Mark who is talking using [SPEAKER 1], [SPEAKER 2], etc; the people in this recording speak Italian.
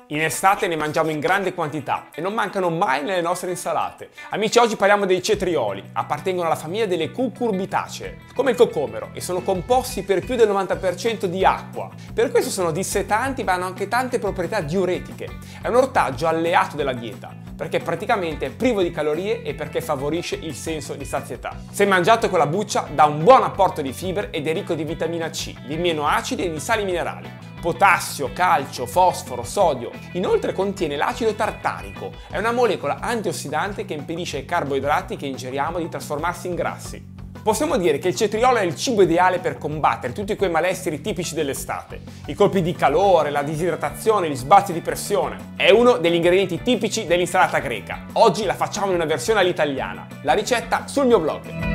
[SPEAKER 1] In estate ne mangiamo in grande quantità e non mancano mai nelle nostre insalate. Amici, oggi parliamo dei cetrioli. Appartengono alla famiglia delle cucurbitacee, come il cocomero, e sono composti per più del 90% di acqua. Per questo sono dissetanti ma hanno anche tante proprietà diuretiche. È un ortaggio alleato della dieta, perché praticamente è privo di calorie e perché favorisce il senso di sazietà. Se mangiato con la buccia dà un buon apporto di fibre ed è ricco di vitamina C, di aminoacidi e di sali minerali. Potassio, calcio, fosforo, sodio. Inoltre contiene l'acido tartarico, è una molecola antiossidante che impedisce ai carboidrati che ingeriamo di trasformarsi in grassi. Possiamo dire che il cetriolo è il cibo ideale per combattere tutti quei malesseri tipici dell'estate. I colpi di calore, la disidratazione, gli sbalzi di pressione. È uno degli ingredienti tipici dell'insalata greca. Oggi la facciamo in una versione all'italiana. La ricetta sul mio blog.